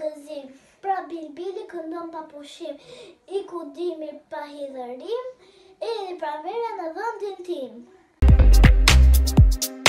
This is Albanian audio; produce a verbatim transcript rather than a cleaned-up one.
gëzim. Pra Bilbili këndon pa pushim, i kudimi pa hidhërim, e pra vera në vendin tim.